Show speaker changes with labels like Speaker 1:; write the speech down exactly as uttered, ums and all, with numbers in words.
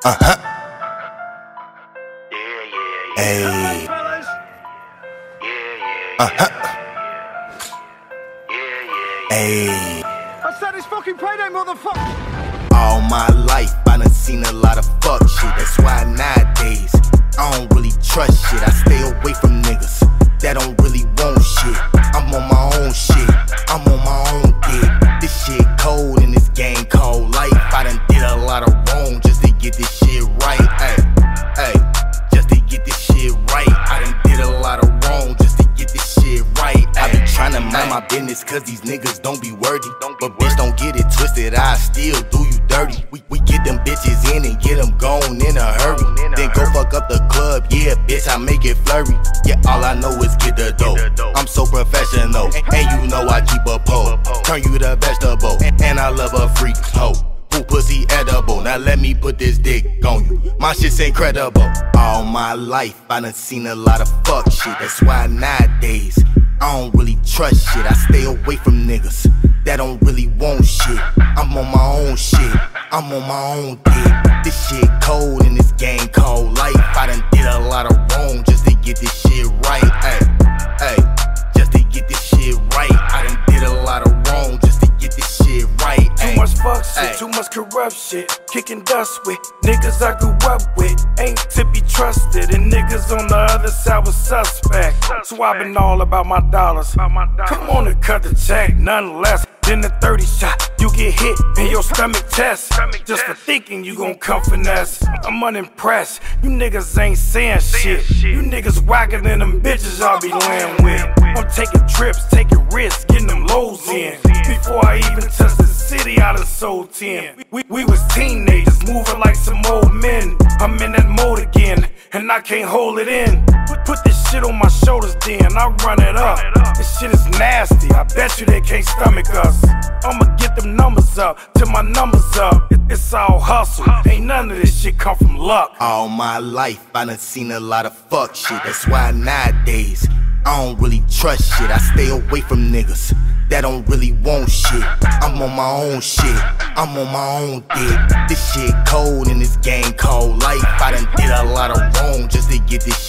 Speaker 1: Uh huh.
Speaker 2: Yeah, yeah, yeah.
Speaker 1: Hey.
Speaker 2: Yeah, yeah,
Speaker 1: Uh huh.
Speaker 2: yeah, yeah, yeah.
Speaker 1: Hey.
Speaker 3: I said it's fucking payday, motherfucker.
Speaker 1: All my life, I done seen a lot of fuck shit. That's why nowadays, I don't really trust shit. I stay away from niggas that don't really want shit. I'm on my own shit. I'm on my own dick. This shit cold in this game called life. I done did a lot of wrong just to get this shit right. Ay, ay, just to get this shit right. I done did a lot of wrong just to get this shit right. I be tryna mind my business cause these niggas don't be worthy. But bitch, don't get it twisted, I still do you dirty. We, we get them bitches in and get them gone in a hurry. Then go fuck up the club, yeah bitch, I make it flurry. Yeah, all I know is get the dough. I'm so professional, and you know I keep a pole. Turn you to vegetable, and I love a freak hoe. Who pussy edible, now let me put this dick on you. My shit's incredible. All my life, I done seen a lot of fuck shit. That's why nowadays, I don't really trust shit. I stay away from niggas that don't really want shit. I'm on my own shit, I'm on my own dick. This shit cold in this game called life. I done did a lot of wrong just to get this shit right. Ay, ay, just to get this shit right. I done did a lot of wrong just to get this shit right.
Speaker 4: Too much fuck shit, too much corrupt shit. Kicking dust with niggas I grew up with. Ain't to be trusted, and niggas on the other side was suspect. So I been all about my dollars. Come on and cut the check, none less than the thirty shot. You get hit in your stomach test just for thinking you gon' come finesse. I'm unimpressed, you niggas ain't saying shit. You niggas whacking in them bitches I'll be laying with. I'm taking trips, taking risks, getting them lows in. Before I even touch the city, I done sold ten. We, we was teenagers, moving like some old men. I'm in that mode again, and I can't hold it in. Put, put this shit on my shoulders then, I run it up. This shit is nasty, I bet you they can't stomach us. I'ma get them numbers up, till my numbers up. It, it's all hustle, ain't none of this shit come from luck.
Speaker 1: All my life, I done seen a lot of fuck shit. That's why nowadays, I don't really trust shit. I stay away from niggas that don't really want shit. I'm on my own shit, I'm on my own dick. This shit cold in this game called life. I done did a lot of wrong just to get this